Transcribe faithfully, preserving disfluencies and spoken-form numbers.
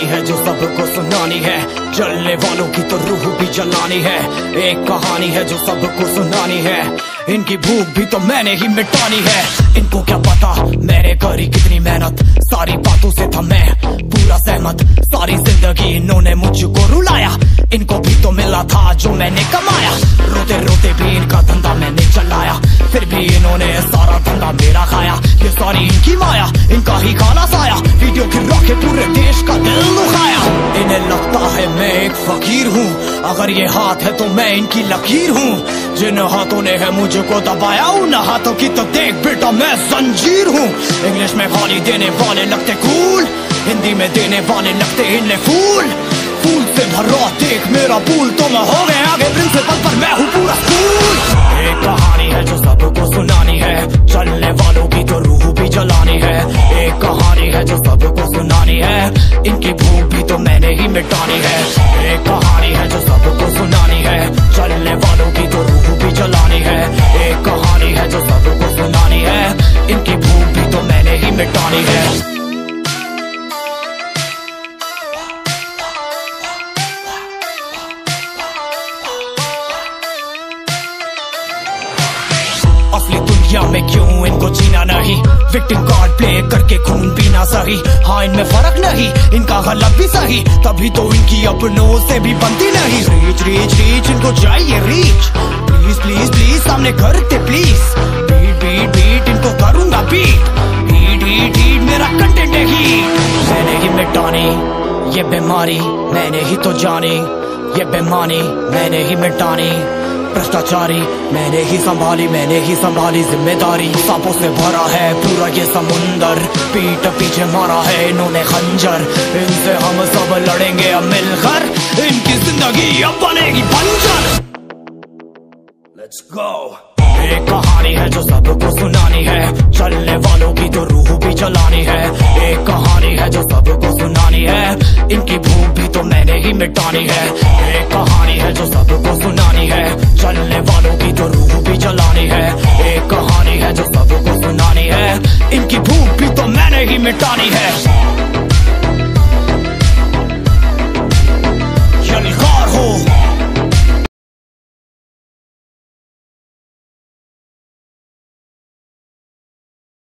है जो सबको सुनानी है, जलने वालों की तो रूह भी जलानी है। एक कहानी है जो सबको सुनानी है, इनकी भूख भी तो मैंने ही मिटानी है। इनको क्या पता मैंने करी कितनी मेहनत, सारी बातों से था मैं पूरा सहमत। सारी जिंदगी इन्होंने मुझको रुलाया, इनको भी तो मिला था जो मैंने कमाया। रोते रोते भी इनका धंधा मैंने चलाया, फिर भी इन्होंने सारा धंधा मेरा खाया। ये सारी इनकी माया, इनका ही काला साया, वीडियो गिरा के पूरे देश का दिल दुखाया। इन्हें लगता है मैं एक फकीर हूँ, अगर ये हाथ है तो मैं इनकी लकीर हूँ। जिन हाथों ने है मुझको दबाया, उन हाथों की तो देख बेटा मैं जंजीर हूँ। इंग्लिश में गाली देने वाले लगते कूल, हिंदी में देने वाले लगते इन्हें फूल। फूल से भरा देख मेरा पूल, तो मैं हो गया आगे प्रिंसिपल पर मैं हूँ पूरा स्कूल। एक कहानी है जो सबको सुनानी है, चलने वालों की तो रूह भी जलानी है। एक कहानी है जो सबको सुनानी है, इनकी भूख भी तो मैंने ही मिटानी है। एक कहानी है जो सबको सुनानी है, चलने वालों की तो रूह भी जलानी है। एक कहानी है जो सबको सुनानी है, इनकी भूख भी तो मैंने ही मिटानी है। असली दुनिया में क्यों इनको जीना नहीं, विक्टिम कार्ड प्ले करके खून पीना सही। हाँ इनमें फर्क नहीं, इनका गलत भी सही, तभी तो इनकी अपनों से भी बनती नहीं। रीच रीच रीच इनको चाहिए रीच, प्लीज प्लीज प्लीज सामने करते प्लीज। बीट बीट बीट इनको करूंगा बीट, हीट हीट हीट मेरा कंटेंट है हीट। मैंने ही मिटानी ये बीमारी, मैंने ही तो जानी ये बेमानी, मैंने ही मिटानी भ्रष्टाचारी। मैंने ही संभाली मैंने ही संभाली जिम्मेदारी। सांपों से भरा है पूरा ये समुंदर, पीठ पीछे मारा है इन्होंने खंजर। इनसे हम सब लड़ेंगे अब मिलकर, इनकी जिंदगी अब बनेगी बंजर। Let's go. एक कहानी है जो सबको सुनानी है, चलने वालों की तो रूह भी जलानी है। एक कहानी है जो सबको सुनानी है, इनकी भूख भी तो मैंने ही मिटानी है। एक कहानी है जो सबको सुनानी है, चलने वालों की तो रूह भी जलानी है। एक कहानी है जो सबको सुनानी है, इनकी भूख भी तो मैंने ही मिटानी है।